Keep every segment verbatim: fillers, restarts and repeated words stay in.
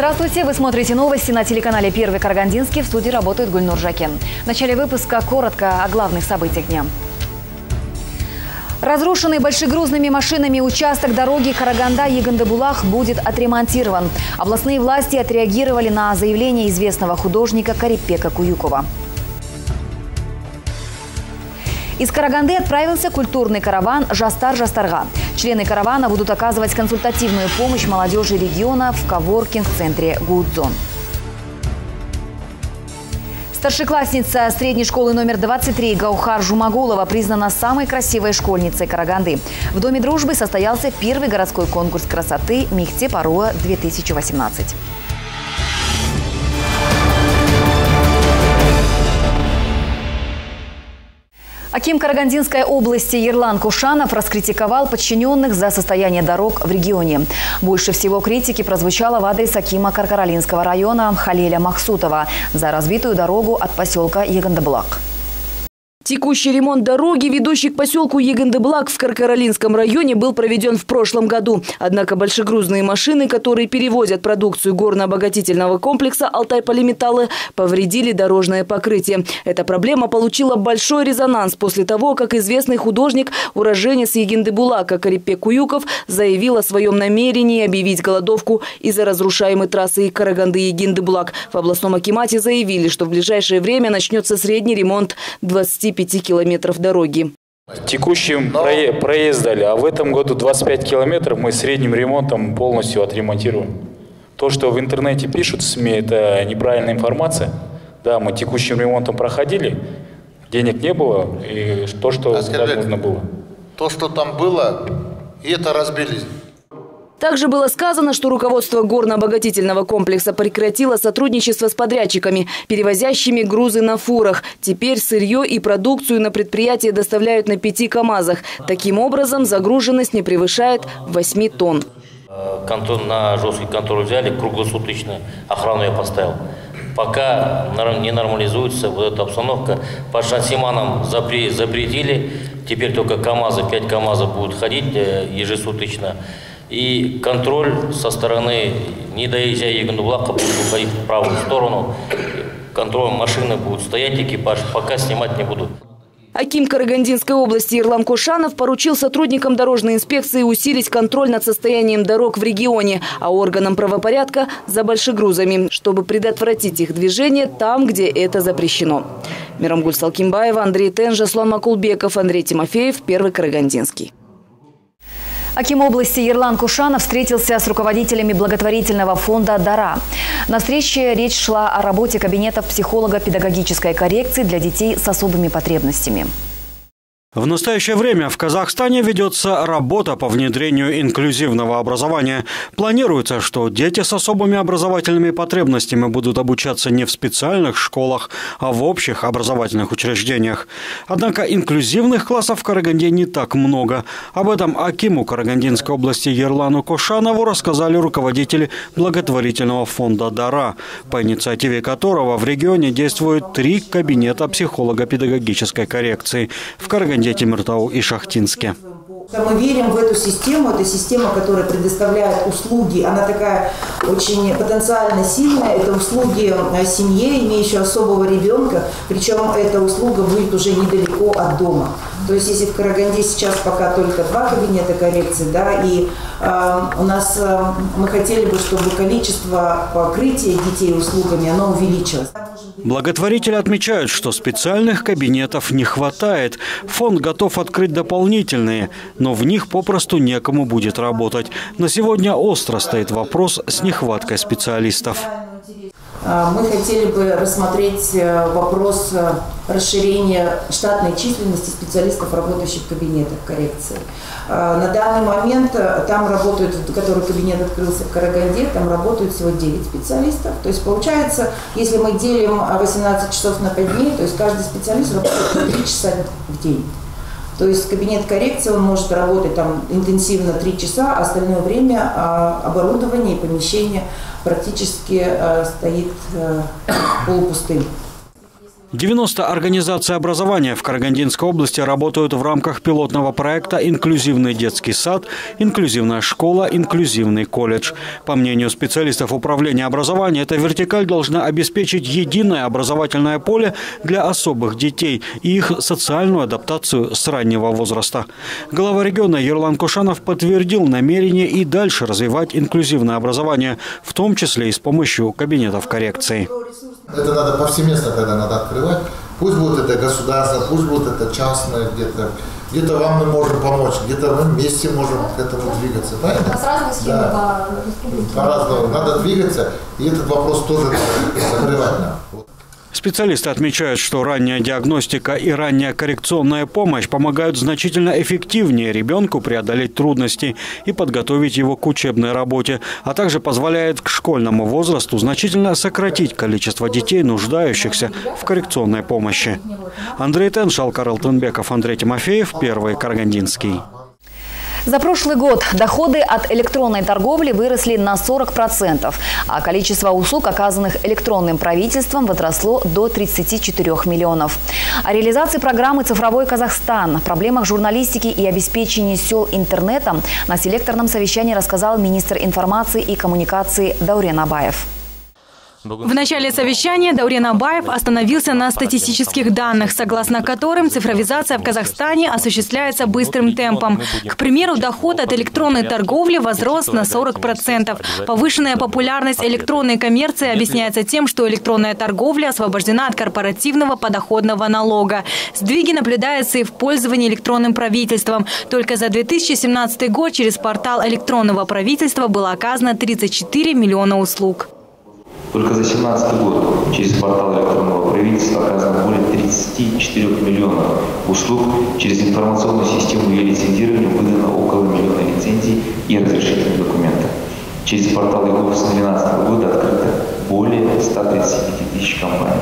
Здравствуйте! Вы смотрите новости на телеканале «Первый Карагандинский». В студии работает Гульнур Жакен. В начале выпуска коротко о главных событиях дня. Разрушенный большегрузными машинами участок дороги Караганда-Егиндыбулак будет отремонтирован. Областные власти отреагировали на заявление известного художника Карипека Куюкова. Из Караганды отправился культурный караван «Жастар-Жастарга». Члены каравана будут оказывать консультативную помощь молодежи региона в коворкинг-центре «Гудзон». Старшеклассница средней школы номер двадцать три Гаухар Жумагулова признана самой красивой школьницей Караганды. В Доме дружбы состоялся первый городской конкурс красоты «Мехте-Паруа-две тысячи восемнадцать». Аким Карагандинской области Ерлан Кушанов раскритиковал подчиненных за состояние дорог в регионе. Больше всего критики прозвучало в адрес акима Каркаралинского района Халеля Махсутова за разбитую дорогу от поселка Егиндыбулак. Текущий ремонт дороги, ведущий к поселку Егиндыбулак в Каркаралинском районе, был проведен в прошлом году. Однако большегрузные машины, которые перевозят продукцию горно-обогатительного комплекса «Алтай-Полиметаллы», повредили дорожное покрытие. Эта проблема получила большой резонанс после того, как известный художник, уроженец Егиндыбулака Карипек Куюков, заявил о своем намерении объявить голодовку из-за разрушаемой трассы Караганды-Егиндыбулак. В областном акимате заявили, что в ближайшее время начнется средний ремонт двадцати пяти километров дороги. Текущим проезд дали, а в этом году двадцать пять километров мы средним ремонтом полностью отремонтируем. То, что в интернете пишут СМИ, это неправильная информация. Да, мы текущим ремонтом проходили, денег не было, и то, что нужно было. То, что там было, и это разбили. Также было сказано, что руководство горно-обогатительного комплекса прекратило сотрудничество с подрядчиками, перевозящими грузы на фурах. Теперь сырье и продукцию на предприятие доставляют на пяти КАМАЗах. Таким образом, загруженность не превышает восьми тонн. Контроль, на жесткий контроль взяли, круглосуточную охрану я поставил. Пока не нормализуется вот эта обстановка, по шансиманам запретили. Теперь только КАМАЗы, пять КАМАЗов будут ходить ежесуточно. И контроль со стороны, не доезжая Егиндыбулака, будет уходить в правую сторону. Контроль машины будут стоять, экипаж, пока снимать не будут. Аким Карагандинской области Ерлан Кушанов поручил сотрудникам дорожной инспекции усилить контроль над состоянием дорог в регионе, а органам правопорядка за большегрузами, чтобы предотвратить их движение там, где это запрещено. Мирамгуль Салкимбаева, Андрей Тен, Жаслан Макулбеков, Андрей Тимофеев, Первый Карагандинский. Аким области Ерлан Кушанов встретился с руководителями благотворительного фонда «Дара». На встрече речь шла о работе кабинетов психолого-педагогической коррекции для детей с особыми потребностями. В настоящее время в Казахстане ведется работа по внедрению инклюзивного образования. Планируется, что дети с особыми образовательными потребностями будут обучаться не в специальных школах, а в общих образовательных учреждениях. Однако инклюзивных классов в Караганде не так много. Об этом акиму Карагандинской области Ерлану Кушанову рассказали руководители благотворительного фонда «Дара», по инициативе которого в регионе действуют три кабинета психолого-педагогической коррекции в Караганде, Темиртау и Шахтинске. Мы верим в эту систему. Это система, которая предоставляет услуги. Она такая очень потенциально сильная. Это услуги семье, имеющей особого ребенка. Причем эта услуга будет уже недалеко от дома. То есть, если в Караганде сейчас пока только два кабинета коррекции, да, и э, у нас э, мы хотели бы, чтобы количество покрытия детей услугами, оно увеличилось. Благотворители отмечают, что специальных кабинетов не хватает. Фонд готов открыть дополнительные, но в них попросту некому будет работать. На сегодня остро стоит вопрос с нехваткой специалистов. Мы хотели бы рассмотреть вопрос расширения штатной численности специалистов, работающих в кабинетах коррекции. На данный момент там работают, который кабинет открылся в Караганде, там работают всего девять специалистов. То есть получается, если мы делим восемнадцать часов на пять дней, то есть каждый специалист работает три часа в день. То есть кабинет коррекции, он может работать там интенсивно три часа, а остальное время а, оборудование и помещение практически а, стоит а, полупустым. девяносто организаций образования в Карагандинской области работают в рамках пилотного проекта «Инклюзивный детский сад», «Инклюзивная школа», «Инклюзивный колледж». По мнению специалистов управления образования, эта вертикаль должна обеспечить единое образовательное поле для особых детей и их социальную адаптацию с раннего возраста. Глава региона Ерлан Кушанов подтвердил намерение и дальше развивать инклюзивное образование, в том числе и с помощью кабинетов коррекции. Это надо повсеместно тогда надо открывать. Пусть будет это государство, пусть будет это частное где-то. Где-то вам мы можем помочь, где-то мы вместе можем к этому двигаться. Правильно? У нас разные схемы да. по республике. По-разному. Надо двигаться, и этот вопрос тоже закрывать нам. Специалисты отмечают, что ранняя диагностика и ранняя коррекционная помощь помогают значительно эффективнее ребенку преодолеть трудности и подготовить его к учебной работе, а также позволяет к школьному возрасту значительно сократить количество детей, нуждающихся в коррекционной помощи. Андрей Теншал, Карл Тенбеков, Андрей Тимофеев, Первый Карагандинский. За прошлый год доходы от электронной торговли выросли на сорок процентов, а количество услуг, оказанных электронным правительством, возросло до тридцати четырёх миллионов. О реализации программы «Цифровой Казахстан», проблемах журналистики и обеспечении сел интернетом на селекторном совещании рассказал министр информации и коммуникации Даурен Абаев. В начале совещания Даурен Абаев остановился на статистических данных, согласно которым цифровизация в Казахстане осуществляется быстрым темпом. К примеру, доход от электронной торговли возрос на сорок процентов. Повышенная популярность электронной коммерции объясняется тем, что электронная торговля освобождена от корпоративного подоходного налога. Сдвиги наблюдаются и в пользовании электронным правительством. Только за две тысячи семнадцатый год через портал электронного правительства было оказано тридцать четыре миллиона услуг. Только за две тысячи семнадцатый год через портал электронного правительства оказано более тридцати четырёх миллионов услуг. Через информационную систему e-лицензирования выдано около миллиона лицензий и разрешительных документов. Через портал и гов с две тысячи двенадцатого года открыто более ста тридцати пяти тысяч компаний.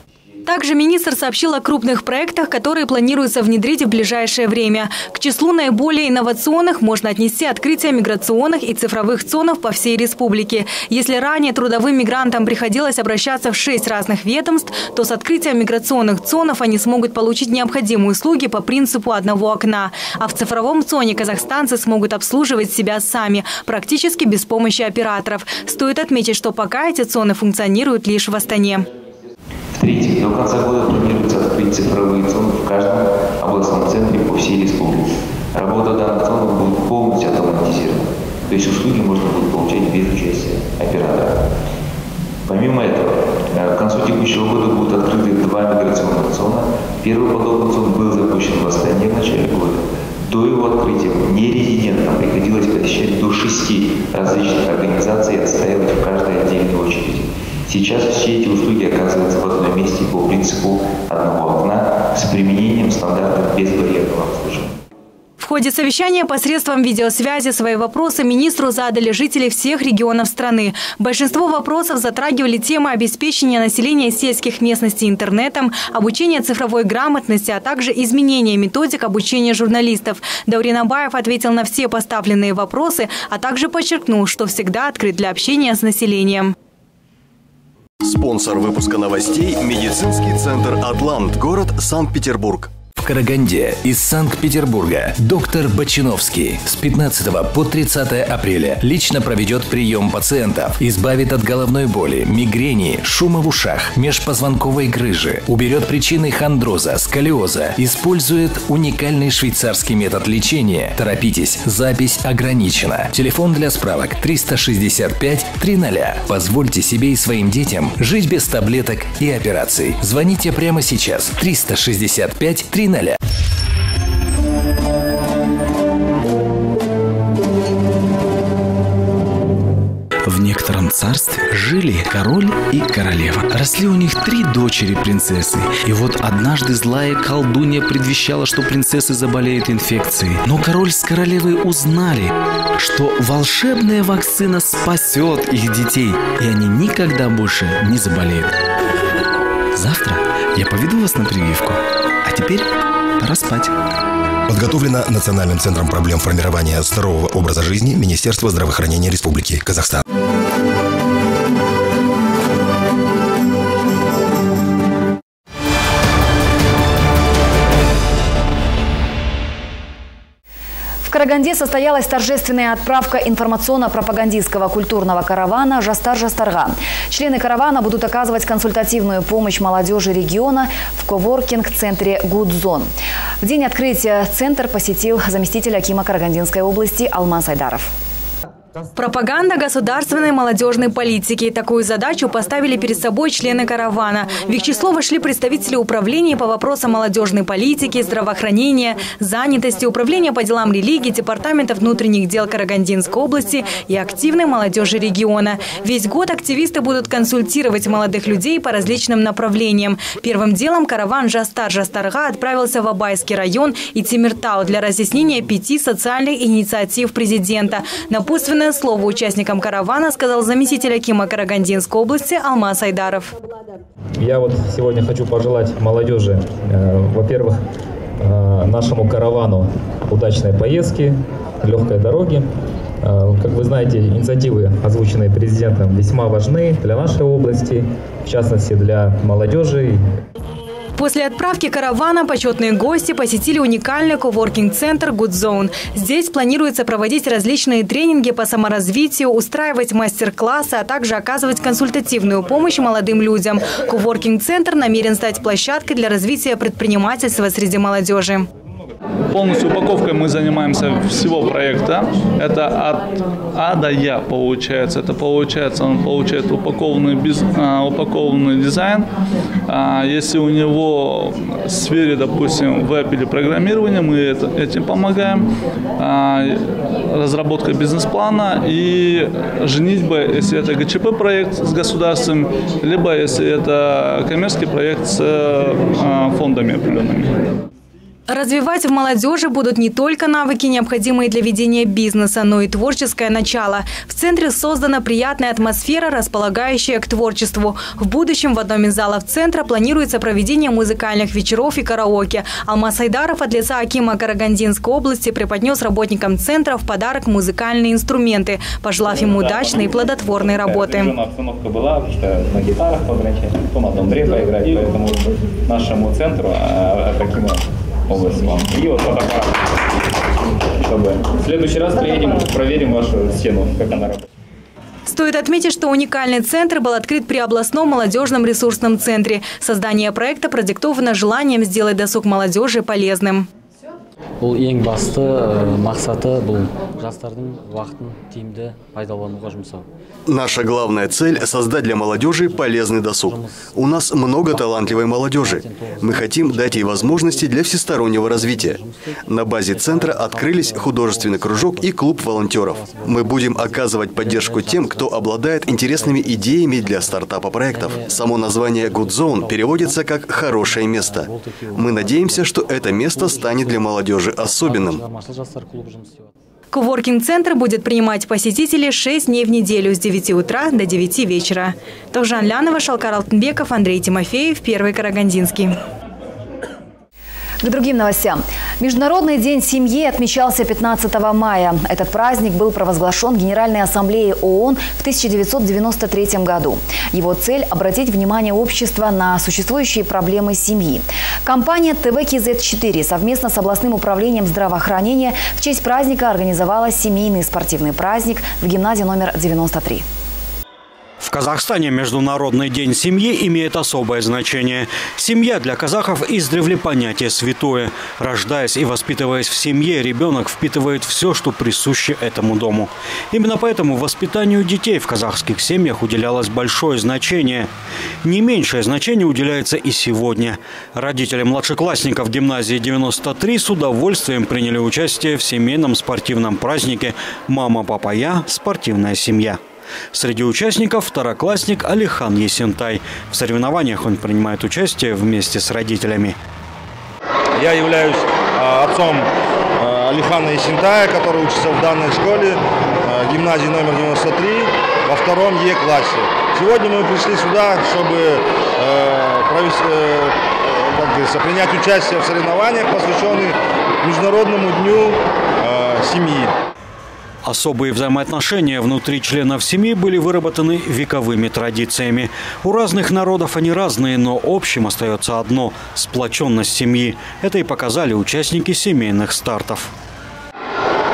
Также министр сообщил о крупных проектах, которые планируется внедрить в ближайшее время. К числу наиболее инновационных можно отнести открытие миграционных и цифровых цонов по всей республике. Если ранее трудовым мигрантам приходилось обращаться в шесть разных ведомств, то с открытием миграционных цонов они смогут получить необходимые услуги по принципу одного окна. А в цифровом цоне казахстанцы смогут обслуживать себя сами, практически без помощи операторов. Стоит отметить, что пока эти цоны функционируют лишь в Астане. В-третьих, до конца года планируется открыть цифровые зоны в каждом областном центре по всей республике. Работа данных зон будет полностью автоматизирована, то есть услуги можно будет получать без участия оператора. Помимо этого, к концу текущего года будут открыты два миграционных зона. Первый подобный зон был запущен в Астане в начале года. До его открытия нерезидентам приходилось посещать до шести различных организаций и отстаивать в каждой отдельной очереди. Сейчас все эти услуги оказываются в одном месте по принципу одного окна с применением стандартов безбарьерного обслуживания. В ходе совещания посредством видеосвязи свои вопросы министру задали жители всех регионов страны. Большинство вопросов затрагивали темы обеспечения населения сельских местностей интернетом, обучения цифровой грамотности, а также изменения методик обучения журналистов. Даурен Абаев ответил на все поставленные вопросы, а также подчеркнул, что всегда открыт для общения с населением. Спонсор выпуска новостей – медицинский центр «Атлант», город Санкт-Петербург. В Караганде из Санкт-Петербурга доктор Бочиновский с пятнадцатого по тридцатое апреля лично проведет прием пациентов, избавит от головной боли, мигрени, шума в ушах, межпозвонковой грыжи, уберет причины хондроза, сколиоза, использует уникальный швейцарский метод лечения. Торопитесь, запись ограничена. Телефон для справок триста шестьдесят пять триста. Позвольте себе и своим детям жить без таблеток и операций. Звоните прямо сейчас триста шестьдесят пять триста. В некотором царстве жили король и королева. Росли у них три дочери-принцессы. И вот однажды злая колдунья предвещала, что принцессы заболеют инфекцией. Но король с королевой узнали, что волшебная вакцина спасет их детей, и они никогда больше не заболеют. Завтра я поведу вас на прививку. А теперь пора спать. Подготовлено Национальным центром проблем формирования здорового образа жизни Министерства здравоохранения Республики Казахстан. В Караганде состоялась торжественная отправка информационно-пропагандистского культурного каравана «Жастар-Жастарга». Члены каравана будут оказывать консультативную помощь молодежи региона в коворкинг-центре «Гудзон». В день открытия центр посетил заместитель акима Карагандинской области Алмаз Айдаров. Пропаганда государственной молодежной политики. Такую задачу поставили перед собой члены каравана. В их число вошли представители управления по вопросам молодежной политики, здравоохранения, занятости, управления по делам религии, департамента внутренних дел Карагандинской области и активной молодежи региона. Весь год активисты будут консультировать молодых людей по различным направлениям. Первым делом караван «Жастар-Жастарга» отправился в Абайский район и Тимиртау для разъяснения пяти социальных инициатив президента. Напутственное слово участникам каравана сказал заместитель акима Карагандинской области Алмаз Айдаров. Я вот сегодня хочу пожелать молодежи, э, во-первых, э, нашему каравану удачной поездки, легкой дороги. Э, как вы знаете, инициативы, озвученные президентом, весьма важны для нашей области, в частности для молодежи. После отправки каравана почетные гости посетили уникальный коворкинг-центр «Гудзон». Здесь планируется проводить различные тренинги по саморазвитию, устраивать мастер-классы, а также оказывать консультативную помощь молодым людям. Коворкинг-центр намерен стать площадкой для развития предпринимательства среди молодежи. Полностью упаковкой мы занимаемся всего проекта. Это от А до Я получается. Это получается, он получает упакованный, без, а, упакованный дизайн. А, если у него в сфере, допустим, веб или программирования, мы это, этим помогаем. А, разработка бизнес-плана и женитьба, если это ГЧП проект с государством, либо если это коммерческий проект с а, фондами определенными. Развивать в молодежи будут не только навыки, необходимые для ведения бизнеса, но и творческое начало. В центре создана приятная атмосфера, располагающая к творчеству. В будущем в одном из залов центра планируется проведение музыкальных вечеров и караоке. Алмаз Айдаров от лица акима Карагандинской области преподнес работникам центра в подарок музыкальные инструменты, пожелав ему удачной и плодотворной работы. Обстановка была, что на гитарах пограничать, кто на домбре поиграть, поэтому нашему центру акима области вам. И вот фотоаппарат, чтобы в следующий раз приедем, проверим вашу стену, как она работает. Стоит отметить, что уникальный центр был открыт при областном молодежном ресурсном центре. Создание проекта продиктовано желанием сделать досуг молодежи полезным. Бұл ең басты мақсаты бұл жастардың уақытын тиімді пайдалануға жұмсау. Наша главная цель – создать для молодежи полезный досуг. У нас много талантливой молодежи. Мы хотим дать ей возможности для всестороннего развития. На базе центра открылись художественный кружок и клуб волонтеров. Мы будем оказывать поддержку тем, кто обладает интересными идеями для стартапа проектов. Само название «Гудзон» переводится как «хорошее место». Мы надеемся, что это место станет для молодежи особенным. Коворкинг-центр будет принимать посетителей шесть дней в неделю с девяти утра до девяти вечера. Тохжан Лянова, Шалкар Алтынбеков, Андрей Тимофеев, Первый Карагандинский. К другим новостям. Международный день семьи отмечался пятнадцатого мая. Этот праздник был провозглашен Генеральной Ассамблеей ООН в тысяча девятьсот девяносто третьем году. Его цель – обратить внимание общества на существующие проблемы семьи. Компания тэ вэ ка зет четыре совместно с областным управлением здравоохранения в честь праздника организовала семейный спортивный праздник в гимназии номер девяносто три. В Казахстане Международный день семьи имеет особое значение. Семья для казахов издревле понятие святое. Рождаясь и воспитываясь в семье, ребенок впитывает все, что присуще этому дому. Именно поэтому воспитанию детей в казахских семьях уделялось большое значение. Не меньшее значение уделяется и сегодня. Родители младшеклассников гимназии девяносто три с удовольствием приняли участие в семейном спортивном празднике «Мама, папа, я. Спортивная семья». Среди участников второклассник Алихан Есентай. В соревнованиях он принимает участие вместе с родителями. Я являюсь э, отцом э, Алихана Есентая, который учится в данной школе, э, гимназии номер девяносто три, во втором Е-классе. Сегодня мы пришли сюда, чтобы э, провести, э, как говорится, принять участие в соревнованиях, посвященных Международному дню э, семьи. Особые взаимоотношения внутри членов семьи были выработаны вековыми традициями. У разных народов они разные, но общим остается одно – сплоченность семьи. Это и показали участники семейных стартов.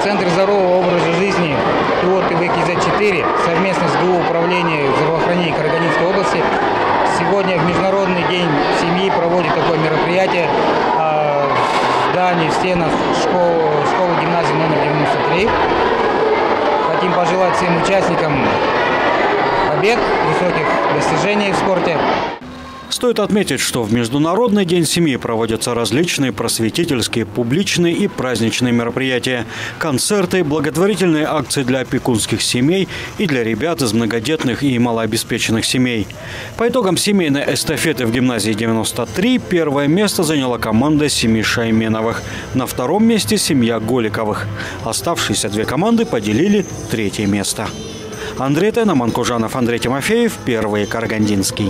Центр здорового образа жизни и вот И В К З четыре совместно с Г У управления здравоохранения Карагандинской области сегодня в Международный день семьи проводит такое мероприятие в здании, в стенах школы, школы гимназии номер девяносто три. Хотим пожелать всем участникам побед, высоких достижений в спорте. Стоит отметить, что в Международный день семьи проводятся различные просветительские, публичные и праздничные мероприятия, концерты, благотворительные акции для опекунских семей и для ребят из многодетных и малообеспеченных семей. По итогам семейной эстафеты в гимназии девяносто три первое место заняла команда семьи Шайменовых. На втором месте семья Голиковых. Оставшиеся две команды поделили третье место. Андрей Тена, Манкужанов, Андрей Тимофеев, Первый Карагандинский.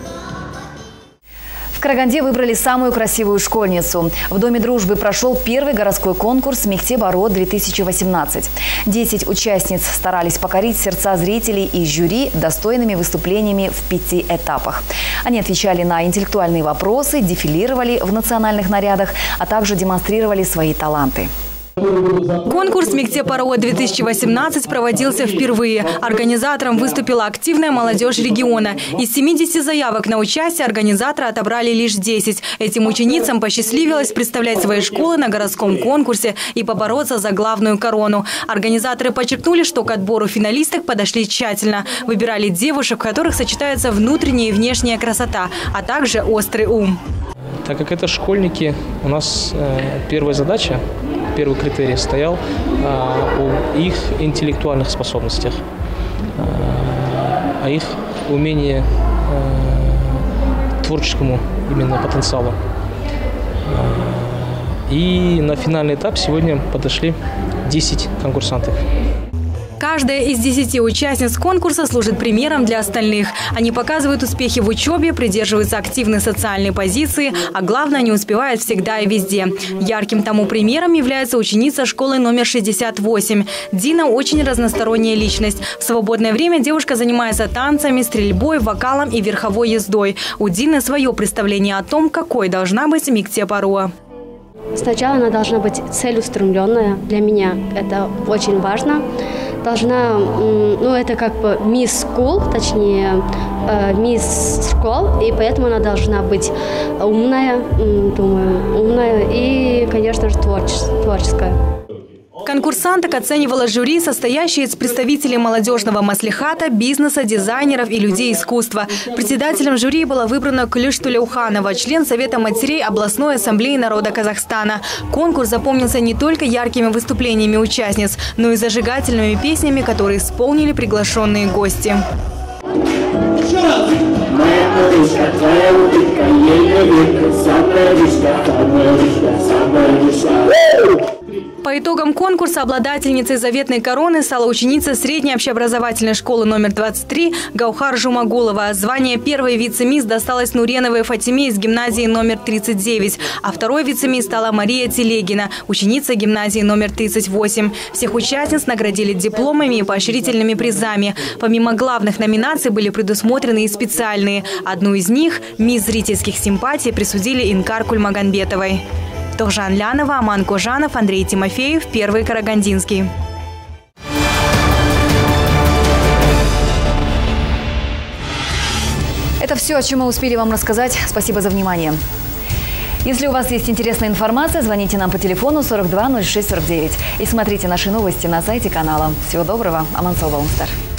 В Караганде выбрали самую красивую школьницу. В Доме дружбы прошел первый городской конкурс «Мектеп-Аро-две тысячи восемнадцать». Десять участниц старались покорить сердца зрителей и жюри достойными выступлениями в пяти этапах. Они отвечали на интеллектуальные вопросы, дефилировали в национальных нарядах, а также демонстрировали свои таланты. Конкурс «Мектеп-Аро-две тысячи восемнадцать» проводился впервые. Организатором выступила активная молодежь региона. Из семидесяти заявок на участие организаторы отобрали лишь десять. Этим ученицам посчастливилось представлять свои школы на городском конкурсе и побороться за главную корону. Организаторы подчеркнули, что к отбору финалисток подошли тщательно. Выбирали девушек, в которых сочетаются внутренняя и внешняя красота, а также острый ум. Так как это школьники, у нас э, первая задача, первый критерий стоял э, о их интеллектуальных способностях, э, о их умении э, творческому именно потенциалу. Э, и на финальный этап сегодня подошли десять конкурсантов. Каждая из десяти участниц конкурса служит примером для остальных. Они показывают успехи в учебе, придерживаются активной социальной позиции, а главное, не успевают всегда и везде. Ярким тому примером является ученица школы номер шестьдесят восемь. Дина очень разносторонняя личность. В свободное время девушка занимается танцами, стрельбой, вокалом и верховой ездой. У Дины свое представление о том, какой должна быть Мектеп-Аро. Сначала она должна быть целеустремленная. Для меня это очень важно. Должна, ну это как бы мисс скул, точнее мисс школ, и поэтому она должна быть умная, думаю, умная и, конечно же, творческая. Конкурсанток оценивала жюри, состоящее из представителей молодежного маслихата, бизнеса, дизайнеров и людей искусства. Председателем жюри была выбрана Клюш Тулеуханова, член Совета матерей областной ассамблеи народа Казахстана. Конкурс запомнился не только яркими выступлениями участниц, но и зажигательными песнями, которые исполнили приглашенные гости. Моя малышка, твоя улыбка, ей улыбка, самая вишня, самая вишня, самая вишня. По итогам конкурса обладательницей заветной короны стала ученица средней общеобразовательной школы номер двадцать три Гаухар Жумагулова. Звание первой вице-мисс досталось Нуреновой Фатиме из гимназии номер тридцать девять, а второй вице-мисс стала Мария Телегина, ученица гимназии номер тридцать восемь. Всех участниц наградили дипломами и поощрительными призами. Помимо главных номинаций были предусмотрены и специальные. Одну из них – мисс зрительских симпатий присудили Инкар Кульмагамбетовой. Тохжан Лянова, Аман Кожанов, Андрей Тимофеев, Первый Карагандинский. Это все, о чем мы успели вам рассказать. Спасибо за внимание. Если у вас есть интересная информация, звоните нам по телефону сорок два ноль шесть сорок девять и смотрите наши новости на сайте канала. Всего доброго. Аман Салбаумстар.